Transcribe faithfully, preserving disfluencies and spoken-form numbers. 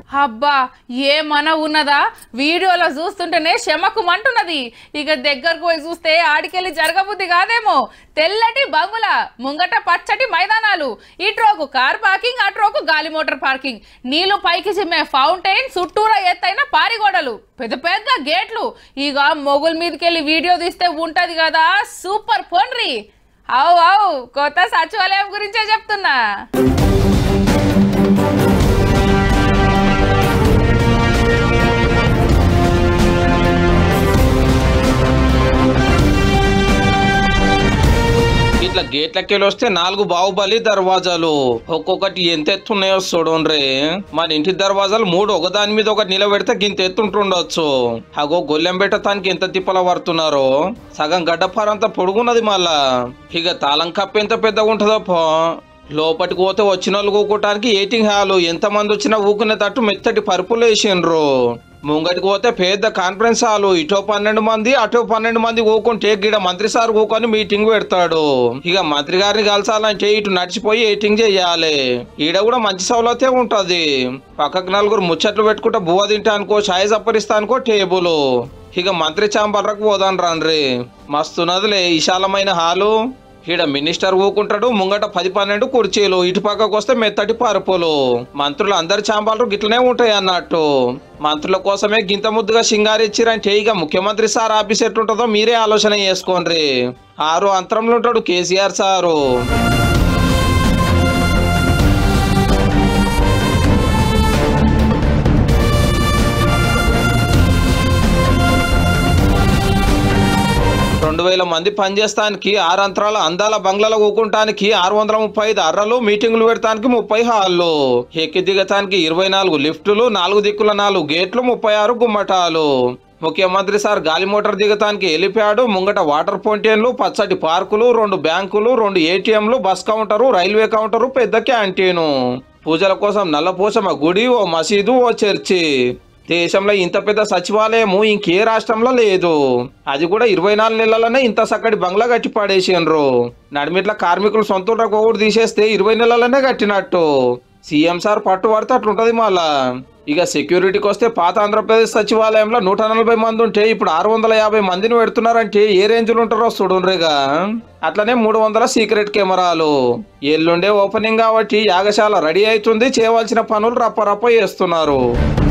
అబ్బా ఏమన్నా ఉన్నదా వీడియోలో చూస్తుంటేనే శమకుమంటున్నది. ఇక దగ్గరకు పోయి చూస్తే ఆడికెళ్ళి జరగబుద్ధి కాదేమో. తెల్లటి బంగుల ముంగట పచ్చటి మైదానాలు, ఇట్రోకు కార్ పార్కింగ్, అట్రోకు గాలి మోటార్ పార్కింగ్, నీళ్లు పైకి చిమ్మే ఫౌంటైన్, చుట్టూరా ఎత్తైన పారిగోడలు, పెద్ద పెద్ద గేట్లు. ఇక మొగుల మీదకెళ్ళి వీడియో తీస్తే ఉంటది కదా సూపర్ పోన్రీ. అవు అవు కొత్త సచివాలయం గురించే చెప్తున్నా. ఇట్లా గేట్లకెళ్ళి వస్తే నాలుగు బాహుబలి దర్వాజాలు, ఒక్కొక్కటి ఎంత ఎత్తున్నాయో చూడండి. మన ఇంటి దర్వాజాలు మూడు ఒకదాని మీద ఒకటి నిలబెడితే గింత ఎత్తుంటుండొచ్చు. అగో గొల్లెం పెట్టడానికి ఎంత తిప్పల పడుతున్నారో. సగం గడ్డపారంతా పొడుగున్నది. మళ్ళా ఇక తాళం కప్ప ఎంత పెద్దగా ఉంటుందో పో. లోపలికి పోతే వచ్చిన వాళ్ళు కూకోటానికి ఎయిటింగ్ హాలు, ఎంత మంది వచ్చినా ఊకునే తట్టు మెత్తటి పరుపులు వేసిండ్రు. ముంగటికి పోతే పెద్ద కాన్ఫరెన్స్ హాలు, ఇటో పన్నెండు మంది అటో పన్నెండు మంది కూకుంటే గిడ మంత్రి సార్ కూకొని మీటింగ్ పెడతాడు. ఇక మంత్రి గారిని కలసాలంటే ఇటు నడిచిపోయి ఎయిటింగ్ చెయ్యాలి. ఈడ కూడా మంచి సౌలతే ఉంటది. పక్కకు నలుగురు ముచ్చట్లు పెట్టుకుంటా బువ్వ తింటానుకో, ఛాయ్ సప్పరిస్తానుకో టేబుల్. ఇక మంత్రి చాంబర్లకు పోదాను రండ్రి. మస్తున్నదిలే విశాలమైన హాలు. ఈడ మినిస్టర్ ఊకుంటాడు, ముంగట పది పన్నెండు కుర్చీలు, ఇటు పక్కకు వస్తే మెత్తటి పరుపులు. మంత్రులు అందరి చాంబాలు గిట్లనే ఉంటాయి అన్నట్టు. మంత్రుల కోసమే గింత ముద్దుగా సింగారిచ్చిరంటే ఇక ముఖ్యమంత్రి సార్ ఆఫీస్ ఎట్లుంటుందో మీరే ఆలోచన చేసుకోండి. ఆరు అంతరంలో ఉంటాడు కేసీఆర్ సారు. రెండు వేల మంది పనిచేస్తానికి, ఆరు అంతరాల అందాల బంగ్లాల కూకుంటానికి ఆరు వందల ముప్పై ఐదు అర్రలు, మీటింగ్లు పెడతానికి ముప్పై హాళ్ళు, ఎక్కి దిగటానికి ఇరవై నాలుగు లిఫ్టులు, నాలుగు దిక్కుల నాలుగు గేట్లు, ముప్పై ఆరు గుమ్మటాలు. ముఖ్యమంత్రి సార్ గాలి మోటార్ దిగటానికి హెలిప్యాడ్, ముంగట వాటర్ ఫౌంటైన్లు, పచ్చటి పార్కులు, రెండు బ్యాంకులు, రెండు ఏటీఎంలు, బస్ కౌంటరు, రైల్వే కౌంటరు, పెద్ద క్యాంటీను. పూజల కోసం నల్లపోచమ్మ గుడి, ఓ మసీదు, ఓ చర్చి. దేశంలో ఇంత పెద్ద సచివాలయము ఇంకే రాష్ట్రంలో లేదు. అది కూడా ఇరవై నాలుగు నెలలనే ఇంత చక్కటి బంగ్లా కట్టి పడేసిండ్రు. నడిమిట్ల కార్మికులు సొంత ఒకటి తీసేస్తే ఇరవై నెలలనే కట్టినట్టు. సీఎం సార్ పట్టు పడితే అట్లుంటది. మళ్ళా ఇక సెక్యూరిటీకి వస్తే పాత ఆంధ్రప్రదేశ్ సచివాలయంలో నూట నలభై మంది ఉంటే ఇప్పుడు ఆరు వందల యాభై మందిని పెడుతున్నారంటే ఏ రేంజ్లు ఉంటారో చూడుండ్రిగా. అట్లనే మూడు వందల సీక్రెట్ కెమెరాలు. ఎల్లుండే ఓపెనింగ్ కాబట్టి యాగశాల రెడీ అవుతుంది. చేయవలసిన పనులు రప్ప రప్ప చేస్తున్నారు.